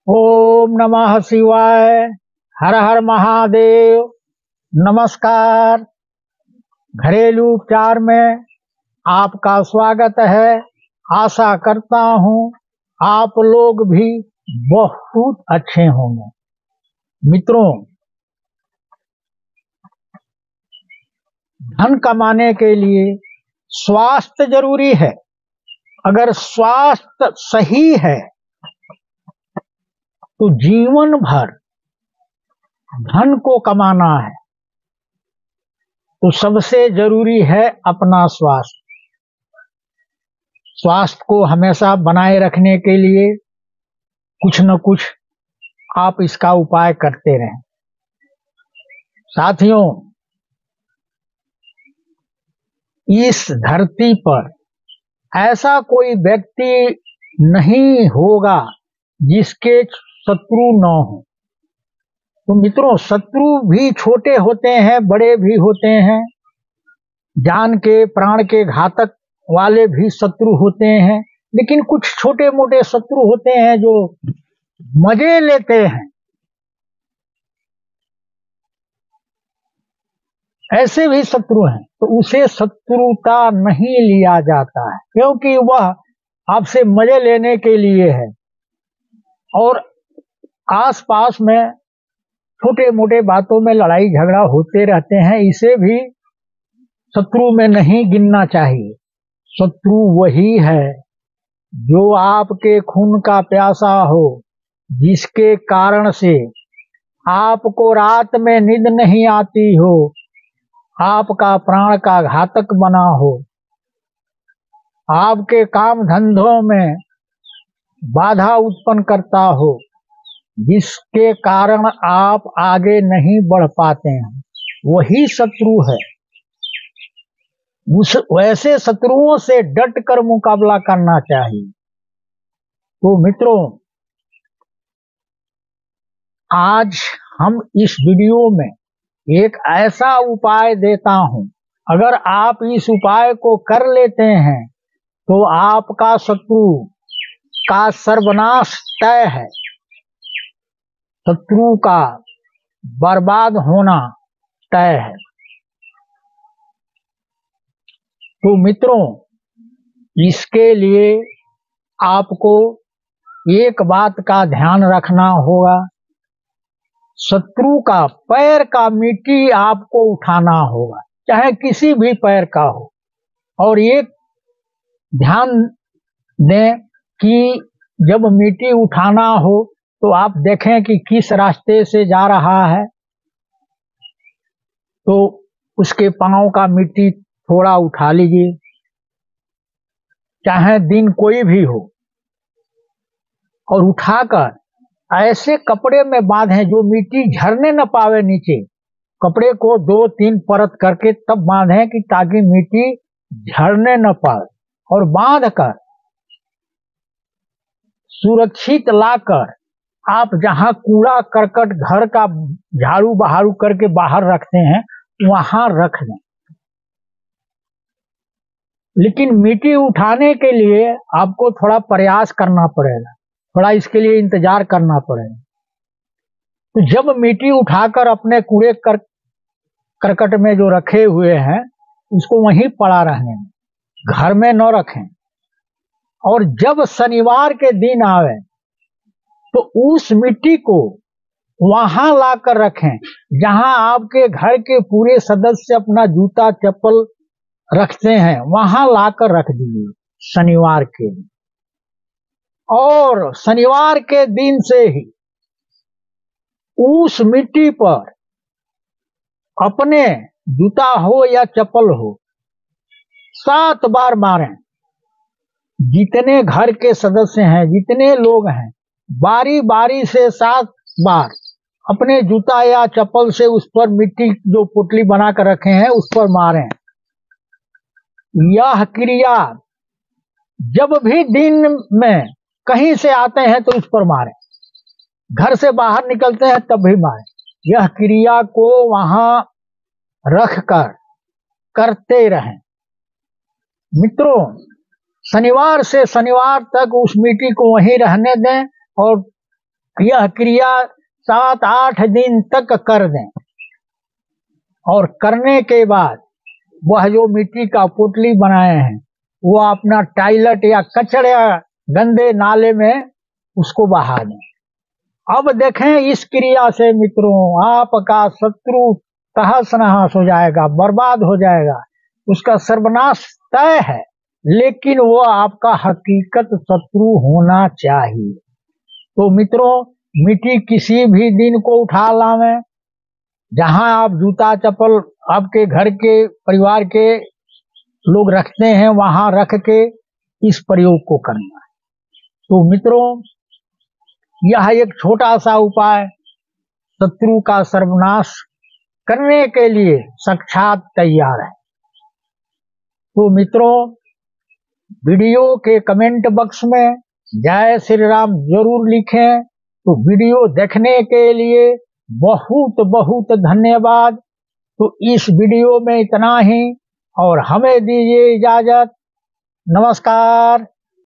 ओम नमः शिवाय। हर हर महादेव। नमस्कार। घरेलू उपचार में आपका स्वागत है। आशा करता हूँ आप लोग भी बहुत अच्छे होंगे। मित्रों, धन कमाने के लिए स्वास्थ्य जरूरी है। अगर स्वास्थ्य सही है तो जीवन भर धन को कमाना है। तो सबसे जरूरी है अपना स्वास्थ्य। स्वास्थ्य को हमेशा बनाए रखने के लिए कुछ न कुछ आप इसका उपाय करते रहें। साथियों, इस धरती पर ऐसा कोई व्यक्ति नहीं होगा जिसके शत्रु न हो। तो मित्रों, शत्रु भी छोटे होते हैं, बड़े भी होते हैं। जान के प्राण के घातक वाले भी शत्रु होते हैं, लेकिन कुछ छोटे मोटे शत्रु होते हैं जो मजे लेते हैं। ऐसे भी शत्रु हैं, तो उसे शत्रुता नहीं लिया जाता है, क्योंकि वह आपसे मजे लेने के लिए है। और आसपास में छोटे मोटे बातों में लड़ाई झगड़ा होते रहते हैं, इसे भी शत्रु में नहीं गिनना चाहिए। शत्रु वही है जो आपके खून का प्यासा हो, जिसके कारण से आपको रात में नींद नहीं आती हो, आपका प्राण का घातक बना हो, आपके काम धंधों में बाधा उत्पन्न करता हो, जिसके कारण आप आगे नहीं बढ़ पाते हैं, वही शत्रु है। वैसे शत्रुओं से डट कर मुकाबला करना चाहिए। तो मित्रों, आज हम इस वीडियो में एक ऐसा उपाय देता हूं, अगर आप इस उपाय को कर लेते हैं तो आपका शत्रु का सर्वनाश तय है। शत्रु का बर्बाद होना तय है। तो मित्रों, इसके लिए आपको एक बात का ध्यान रखना होगा। शत्रु का पैर का मिट्टी आपको उठाना होगा, चाहे किसी भी पैर का हो। और एक ध्यान दें कि जब मिट्टी उठाना हो तो आप देखें कि किस रास्ते से जा रहा है, तो उसके पांव का मिट्टी थोड़ा उठा लीजिए, चाहे दिन कोई भी हो। और उठाकर ऐसे कपड़े में बांधें जो मिट्टी झरने न पावे नीचे। कपड़े को 2-3 परत करके तब बांधें कि ताकि मिट्टी झरने न पाए। और बांधकर सुरक्षित लाकर आप जहां कूड़ा करकट घर का झाड़ू बहारू करके बाहर रखते हैं, वहां रख दें। लेकिन मिट्टी उठाने के लिए आपको थोड़ा प्रयास करना पड़ेगा, थोड़ा इसके लिए इंतजार करना पड़ेगा। तो जब मिट्टी उठाकर अपने कूड़े करकट में जो रखे हुए हैं उसको वहीं पड़ा रहने दें, घर में न रखें। और जब शनिवार के दिन आवे तो उस मिट्टी को वहां लाकर रखें जहां आपके घर के पूरे सदस्य अपना जूता चप्पल रखते हैं, वहां लाकर रख दीजिए शनिवार के दिन। और शनिवार के दिन से ही उस मिट्टी पर अपने जूता हो या चप्पल हो 7 बार मारें। जितने घर के सदस्य हैं, जितने लोग हैं, बारी बारी से 7 बार अपने जूता या चप्पल से उस पर मिट्टी जो पुतली बनाकर रखे हैं उस पर मारें। यह क्रिया जब भी दिन में कहीं से आते हैं तो उस पर मारें, घर से बाहर निकलते हैं तब भी मारें। यह क्रिया को वहां रखकर करते रहें। मित्रों, शनिवार से शनिवार तक उस मिट्टी को वहीं रहने दें और यह क्रिया 7-8 दिन तक कर दें और करने के बाद वह जो मिट्टी का पोटली बनाए हैं वो अपना टॉयलेट या कचरे या गंदे नाले में उसको बहा दें। अब देखें इस क्रिया से मित्रों आपका शत्रु तहस नहस हो जाएगा, बर्बाद हो जाएगा, उसका सर्वनाश तय है। लेकिन वो आपका हकीकत शत्रु होना चाहिए। तो मित्रों मिट्टी किसी भी दिन को उठा लावें, जहां आप जूता चप्पल आपके घर के परिवार के लोग रखते हैं वहां रख के इस प्रयोग को करना है। तो मित्रों यह एक छोटा सा उपाय शत्रु का सर्वनाश करने के लिए साक्षात तैयार है। तो मित्रों वीडियो के कमेंट बॉक्स में जय श्री राम जरूर लिखें। तो वीडियो देखने के लिए बहुत बहुत धन्यवाद। तो इस वीडियो में इतना ही और हमें दीजिए इजाजत। नमस्कार।